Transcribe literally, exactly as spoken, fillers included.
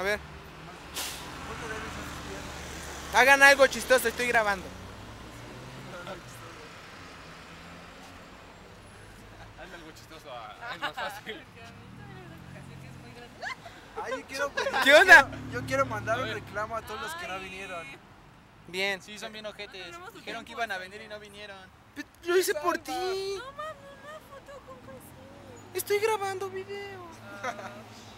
ver. Hagan algo chistoso, estoy grabando. Hazle algo chistoso, a... es más fácil. Ay, yo quiero pedir, ¿Qué onda? Yo, yo quiero mandar un reclamo a todos los que no vinieron. Bien. Sí, son bien ojetes. Dijeron que iban a venir y no vinieron. Lo hice por ti. No mames, una foto con Cosín. Estoy grabando video. Ah.